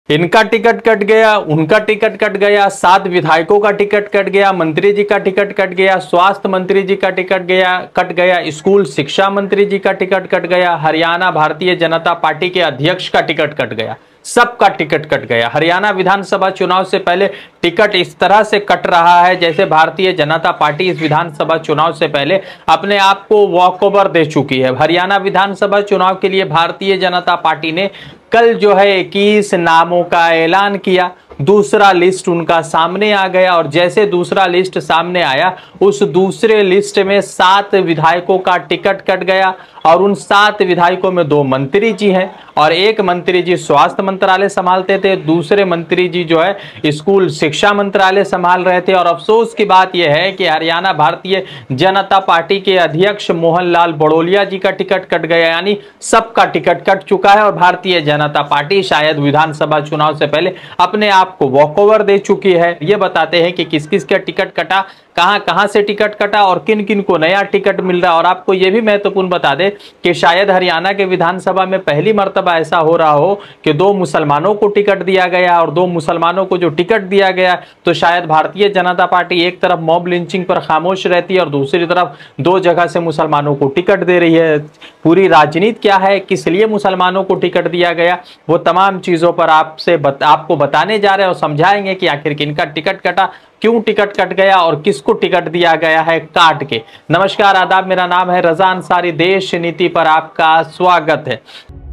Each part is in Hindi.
इनका टिकट कट गया, उनका टिकट कट गया, 7 विधायकों का टिकट कट गया, मंत्री जी का टिकट कट गया, स्वास्थ्य मंत्री जी का टिकट कट गया, स्कूल शिक्षा मंत्री जी का टिकट कट गया, हरियाणा भारतीय जनता पार्टी के अध्यक्ष का टिकट कट गया, सबका टिकट कट गया। हरियाणा विधानसभा चुनाव से पहले टिकट इस तरह से कट रहा है जैसे भारतीय जनता पार्टी इस विधानसभा चुनाव से पहले अपने आप को वॉकओवर दे चुकी है। हरियाणा विधानसभा चुनाव के लिए भारतीय जनता पार्टी ने कल जो है 21 नामों का ऐलान किया। दूसरा लिस्ट उनका सामने आ गया और जैसे दूसरा लिस्ट सामने आया उस दूसरे लिस्ट में 7 विधायकों का टिकट कट गया और उन 7 विधायकों में 2 मंत्री जी हैं और एक मंत्री जी स्वास्थ्य मंत्रालय संभालते थे, दूसरे मंत्री जी जो है स्कूल शिक्षा मंत्रालय संभाल रहे थे। और अफसोस की बात यह है कि हरियाणा भारतीय जनता पार्टी के अध्यक्ष मोहन लाल बड़ोलिया जी का टिकट कट गया, यानी सबका टिकट कट चुका है और भारतीय जनता पार्टी शायद विधानसभा चुनाव से पहले अपने आप को वॉकओवर दे चुकी है। ये बताते हैं कि किस किस का टिकट कटा, कहां से टिकट कटा और किन किन को नया टिकट मिल रहा है। और आपको यह भी महत्वपूर्ण बता दें कि शायद हरियाणा के विधानसभा में पहली मर्तबा ऐसा हो रहा हो कि 2 मुसलमानों को टिकट दिया गया और 2 मुसलमानों को जो टिकट दिया गया तो शायद भारतीय जनता पार्टी एक तरफ मॉब लिंचिंग पर खामोश रहती है और दूसरी तरफ 2 जगह से मुसलमानों को टिकट दे रही है। पूरी राजनीति क्या है, किस लिए मुसलमानों को टिकट दिया गया, वो तमाम चीजों पर आपको बताने जा रहे हैं और समझाएंगे कि आखिर किनका टिकट कटा, क्यों टिकट कट गया और किसको टिकट दिया गया है काट के। नमस्कार, आदाब, मेरा नाम है रजा अंसारी। देश नीति पर आपका स्वागत है।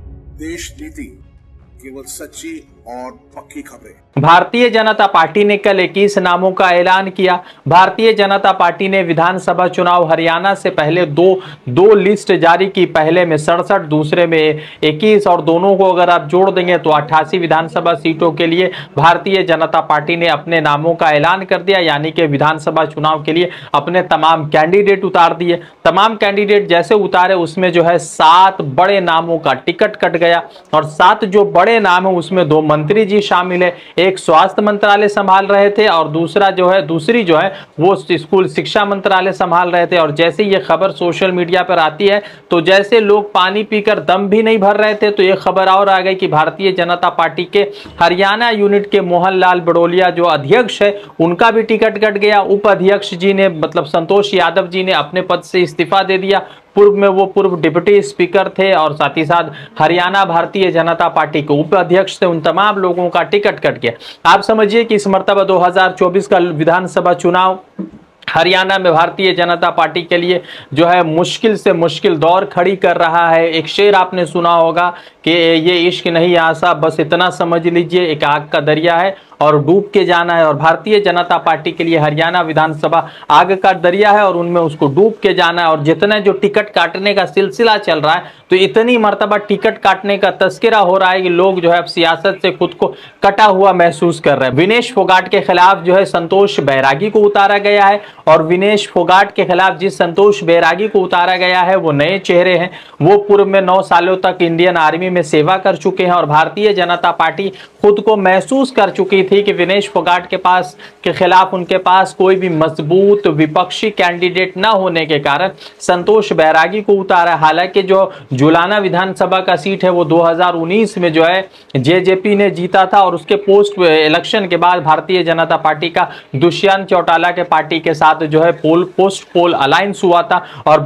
देश नीति, केवल सच्ची और पक्की खबरें। भारतीय जनता पार्टी ने कल 21 नामों का ऐलान किया। भारतीय जनता पार्टी ने विधानसभा चुनाव हरियाणा से पहले दो लिस्ट जारी की, पहले में 67, दूसरे में 21 और दोनों को अगर आप जोड़ देंगे तो 88 विधानसभा सीटों के लिए भारतीय जनता पार्टी ने अपने नामों का ऐलान कर दिया, यानी कि विधानसभा चुनाव के लिए अपने तमाम कैंडिडेट उतार दिए। तमाम कैंडिडेट जैसे उतारे उसमें जो है 7 बड़े नामों का टिकट कट गया और 7 जो बड़े नाम है उसमें 2 मंत्री जी शामिल है, एक स्वास्थ्य मंत्रालय संभाल रहे थे और दूसरी जो है वो स्कूल शिक्षा मंत्रालय संभाल रहे थे। और जैसे ये खबर सोशल मीडिया पर आती है तो जैसे लोग पानी पीकर दम भी नहीं भर रहे थे तो ये खबर और आ गई कि भारतीय जनता पार्टी के हरियाणा यूनिट के मोहन लाल बड़ोलिया जो अध्यक्ष है उनका भी टिकट कट गया। उपाध्यक्ष जी ने मतलब संतोष यादव जी ने अपने पद से इस्तीफा दे दिया। पूर्व में वो पूर्व डिप्टी स्पीकर थे और साथ ही साथ हरियाणा भारतीय जनता पार्टी के उपाध्यक्ष थे। उन तमाम लोगों का टिकट कट गया। आप समझिए कि इस मर्तबा 2024 का विधानसभा चुनाव हरियाणा में भारतीय जनता पार्टी के लिए जो है मुश्किल से मुश्किल दौर खड़ी कर रहा है। एक शेर आपने सुना होगा कि ये इश्क नहीं आसा, बस इतना समझ लीजिए एक आग का दरिया है और डूब के जाना है। और भारतीय जनता पार्टी के लिए हरियाणा विधानसभा आग का दरिया है और उनमें उसको डूब के जाना है। और जितना जो टिकट काटने का सिलसिला चल रहा है तो इतनी मर्तबा टिकट काटने का तस्करा हो रहा है कि लोग जो है अब सियासत से खुद को कटा हुआ महसूस कर रहे हैं। विनेश फोगाट के खिलाफ जो है संतोष बैरागी को उतारा गया है और विनेश फोगाट के खिलाफ जिस संतोष बैरागी को उतारा गया है वो नए चेहरे हैं। वो पूर्व में 9 सालों तक इंडियन आर्मी में सेवा कर चुके हैं और भारतीय जनता पार्टी खुद को महसूस कर चुकी थी कि विनेश फोगाट के खिलाफ उनके पास कोई भी मजबूत विपक्षी कैंडिडेट न होने के कारण संतोष बैरागी को उतारा। हालांकि जो जुलाना विधानसभा का सीट है वो 2019 में जो है जेजेपी ने जीता था और उसके पोस्ट इलेक्शन के बाद भारतीय जनता पार्टी का दुष्यंत चौटाला के पार्टी के साथ जो है पोस्ट पोल अलायंस हुआ था।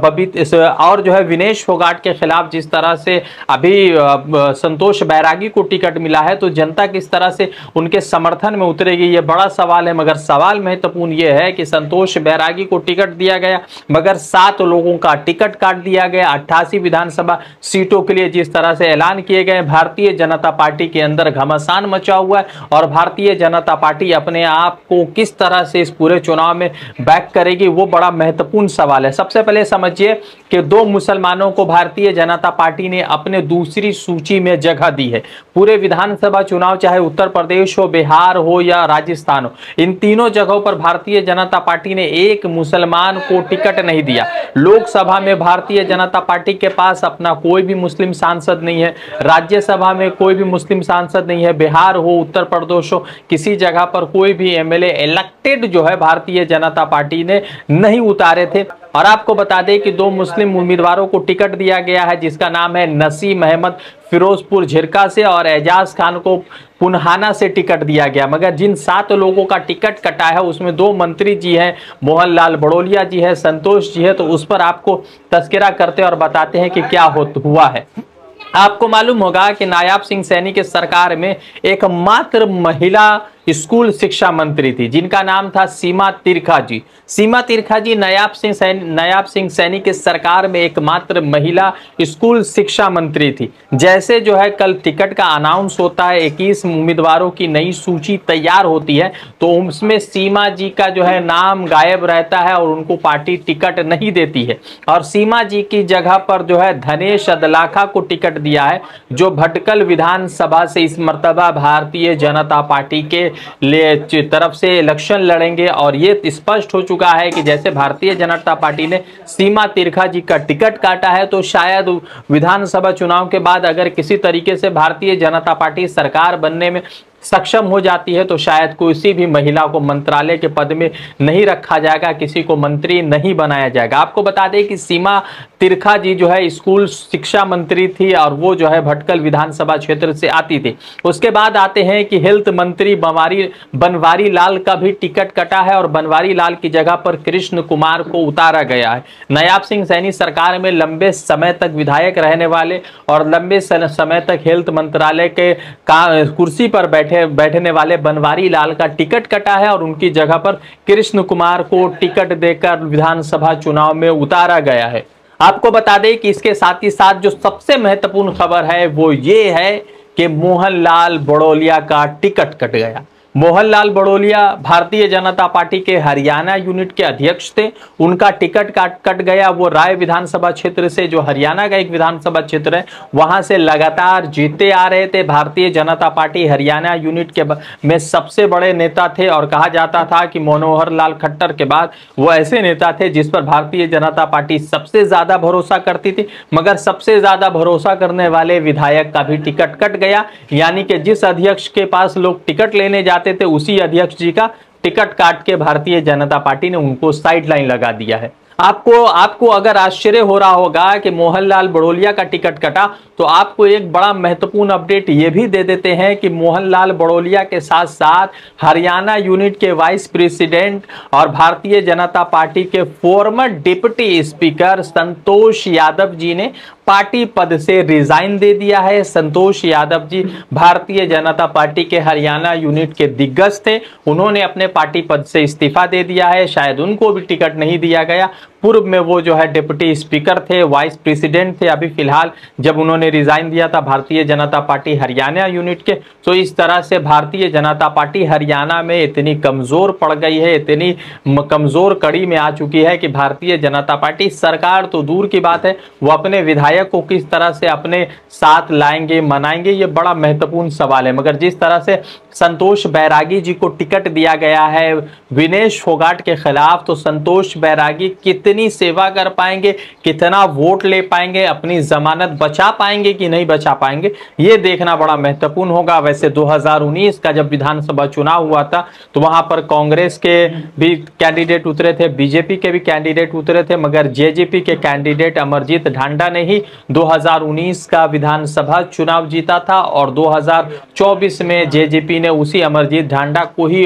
और जो है विनेश फोगाट के खिलाफ जिस तरह से अभी संतोष बैरागी को टिकट मिला है तो जनता किस तरह से उनके समर्थन में उतरेगी ये बड़ा सवाल है। मगर सवाल महत्वपूर्ण ये है कि संतोष बैरागी को टिकट दिया गया मगर 7 लोगों का टिकट काट दिया गया। 88 विधानसभा सीटों के लिए जिस तरह से ऐलान किए गए, भारतीय जनता पार्टी के अंदर घमासान मचा हुआ है और भारतीय जनता पार्टी अपने आप को किस तरह से इस पूरे चुनाव में बैक करेगी वो बड़ा महत्वपूर्ण सवाल है। सबसे पहले समझिए कि 2 मुसलमानों को भारतीय जनता पार्टी ने अपने दूसरी सूची में जगह दी है। पूरे विधानसभा चुनाव चाहे उत्तर प्रदेश हो, बिहार हो या राजस्थान हो, इन तीनों जगहों पर भारतीय जनता पार्टी ने एक मुसलमान को टिकट नहीं दिया। लोकसभा में भारतीय जनता पार्टी के पास अपना कोई भी मुस्लिम सांसद नहीं है, राज्यसभा में कोई भी मुस्लिम सांसद नहीं है, बिहार हो, उत्तर प्रदेश हो, किसी जगह पर कोई भी एमएलए इलेक्टेड जो है भारतीय जनता पार्टी ने नहीं उतारे थे। और आपको बता दें कि 2 मुस्लिम उम्मीदवारों को टिकट दिया गया है, जिसका नाम है नसीम अहमद फिरोजपुर झिरका से और एजाज खान को पुन्हाना से टिकट दिया गया। मगर जिन 7 लोगों का टिकट कटा है उसमें 2 मंत्री जी हैं, मोहन लाल बड़ोलिया जी है, संतोष जी है, तो उस पर आपको तस्करा करते और बताते हैं कि क्या हुआ है। आपको मालूम होगा कि नायाब सिंह सैनी के सरकार में एकमात्र महिला स्कूल शिक्षा मंत्री थी, जिनका नाम था सीमा तिरखा जी। सीमा तिरखा जी नायाब सिंह सैनी के सरकार में एकमात्र महिला स्कूल शिक्षा मंत्री थी। जैसे जो है कल टिकट का अनाउंस होता है, 21 उम्मीदवारों की नई सूची तैयार होती है, तो उसमें सीमा जी का जो है नाम गायब रहता है और उनको पार्टी टिकट नहीं देती है। और सीमा जी की जगह पर जो है धनेश अदलाखा को टिकट दिया है, जो भटकल विधानसभा से इस मर्तबा भारतीय जनता पार्टी के तरफ से इलेक्शन लड़ेंगे। और ये स्पष्ट हो चुका है कि जैसे भारतीय जनता पार्टी ने सीमा तिरखा जी का टिकट काटा है, तो शायद विधानसभा चुनाव के बाद अगर किसी तरीके से भारतीय जनता पार्टी सरकार बनने में सक्षम हो जाती है, तो शायद किसी भी महिला को मंत्रालय के पद में नहीं रखा जाएगा, किसी को मंत्री नहीं बनाया जाएगा। आपको बता दें कि सीमा तिरखा जी जो है स्कूल शिक्षा मंत्री थी और वो जो है भटकल विधानसभा क्षेत्र से आती थी। उसके बाद आते हैं कि हेल्थ मंत्री बनवारी लाल का भी टिकट कटा है और बनवारी लाल की जगह पर कृष्ण कुमार को उतारा गया है। नायाब सिंह सैनी सरकार में लंबे समय तक विधायक रहने वाले और लंबे समय तक हेल्थ मंत्रालय के कुर्सी पर बैठने वाले बनवारी लाल का टिकट कटा है और उनकी जगह पर कृष्ण कुमार को टिकट देकर विधानसभा चुनाव में उतारा गया है। आपको बता दें कि इसके साथ ही साथ जो सबसे महत्वपूर्ण खबर है वो ये है कि मोहन लाल बड़ोलिया का टिकट कट गया। मोहन लाल बड़ोलिया भारतीय जनता पार्टी के हरियाणा यूनिट के अध्यक्ष थे, उनका टिकट कट गया। वो राय विधानसभा क्षेत्र से, जो हरियाणा का एक विधानसभा क्षेत्र है, वहां से लगातार जीते आ रहे थे। भारतीय जनता पार्टी हरियाणा यूनिट के में सबसे बड़े नेता थे और कहा जाता था कि मनोहर लाल खट्टर के बाद वो ऐसे नेता थे जिस पर भारतीय जनता पार्टी सबसे ज्यादा भरोसा करती थी। मगर सबसे ज्यादा भरोसा करने वाले विधायक का भी टिकट कट गया, यानी कि जिस अध्यक्ष के पास लोग टिकट लेने जाते थे उसी अध्यक्ष जी का टिकट काट के भारतीय जनता पार्टी ने उनको साइडलाइन लगा दिया है। आपको अगर आश्चर्य हो रहा होगा कि मोहनलाल बड़ोलिया का टिकट कटा, तो आपको एक बड़ा महत्वपूर्ण अपडेट ये भी दे देते हैं कि मोहनलाल बड़ोलिया के साथ साथ हरियाणा यूनिट के वाइस प्रेसिडेंट और भारतीय जनता पार्टी के former deputy speaker Santosh Yadav ji ने पार्टी पद से रिजाइन दे दिया है। संतोष यादव जी भारतीय जनता पार्टी के हरियाणा यूनिट के दिग्गज थे, उन्होंने अपने पार्टी पद से इस्तीफा दे दिया है। शायद उनको भी टिकट नहीं दिया गया। पूर्व में वो जो है डिप्टी स्पीकर थे, वाइस प्रेसिडेंट थे। अभी फिलहाल जब उन्होंने रिजाइन दिया था भारतीय जनता पार्टी हरियाणा यूनिट के, तो इस तरह से भारतीय जनता पार्टी हरियाणा में इतनी कमजोर पड़ गई है, इतनी कमजोर कड़ी में आ चुकी है कि भारतीय जनता पार्टी सरकार तो दूर की बात है, वो अपने विधायक को किस तरह से अपने साथ लाएंगे, मनाएंगे, ये बड़ा महत्वपूर्ण सवाल है। मगर जिस तरह से संतोष बैरागी जी को टिकट दिया गया है विनेश फोगाट के खिलाफ, तो संतोष बैरागी कितनी सेवा कर पाएंगे, कितना वोट ले पाएंगे, अपनी जमानत बचा पाएंगे कि नहीं बचा पाएंगे, ये देखना बड़ा महत्वपूर्ण होगा। वैसे 2019 का जब विधानसभा चुनाव हुआ था तो वहां पर कांग्रेस के भी कैंडिडेट उतरे थे, बीजेपी के भी कैंडिडेट उतरे थे, मगर जेजेपी के कैंडिडेट अमरजीत ढांडा ने ही 2019 का विधानसभा चुनाव जीता था और 2024 में जेजेपी ने उसी अमरजीत ढांडा को ही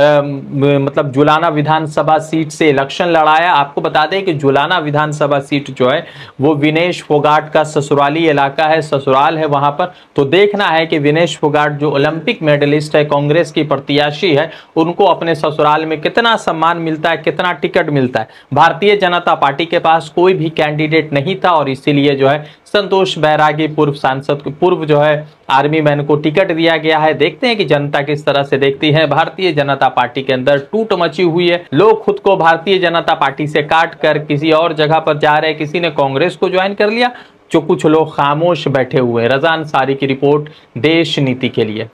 मतलब जुलाना विधानसभा सीट से इलेक्शन लड़ाया। आपको बता दें कि जुलाना विधानसभा सीट जो है वो विनेश फोगाट का ससुराली इलाका है, ससुराल है वहां पर। तो देखना है कि विनेश फोगाट जो ओलंपिक मेडलिस्ट है, कांग्रेस की प्रत्याशी है, उनको अपने ससुराल में कितना सम्मान मिलता है, कितना टिकट मिलता है। भारतीय जनता पार्टी के पास कोई भी कैंडिडेट नहीं था और इसीलिए जो है संतोष बैरागी पूर्व सांसद को, पूर्व जो है आर्मी मैन को टिकट दिया गया है। देखते हैं कि जनता किस तरह से देखती है। भारतीय जनता पार्टी के अंदर टूट मची हुई है, लोग खुद को भारतीय जनता पार्टी से काट कर किसी और जगह पर जा रहे हैं। किसी ने कांग्रेस को ज्वाइन कर लिया, जो कुछ लोग खामोश बैठे हुए हैं। रज़ा अंसारी की रिपोर्ट, देश नीति के लिए।